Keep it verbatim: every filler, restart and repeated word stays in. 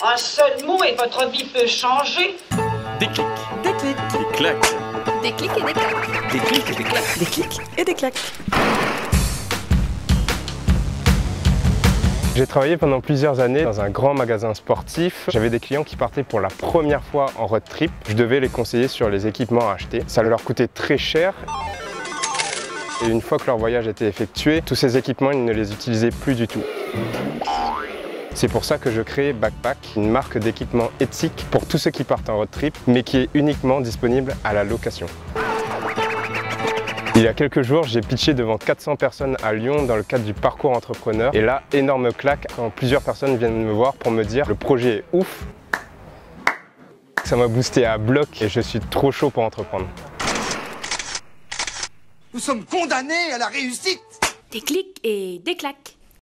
Un seul mot et votre vie peut changer. Déclic. Déclic. Des claques. Déclic et des claques. Déclic et des claques. Déclic et des claques. J'ai travaillé pendant plusieurs années dans un grand magasin sportif. J'avais des clients qui partaient pour la première fois en road trip. Je devais les conseiller sur les équipements à acheter. Ça leur coûtait très cher. Et une fois que leur voyage était effectué, tous ces équipements, ils ne les utilisaient plus du tout. C'est pour ça que je crée Backpack, une marque d'équipements éthique pour tous ceux qui partent en road trip, mais qui est uniquement disponible à la location. Il y a quelques jours, j'ai pitché devant quatre cents personnes à Lyon dans le cadre du parcours entrepreneur. Et là, énorme claque quand plusieurs personnes viennent me voir pour me dire « le projet est ouf ». Ça m'a boosté à bloc et je suis trop chaud pour entreprendre. Nous sommes condamnés à la réussite. Déclic et des claques.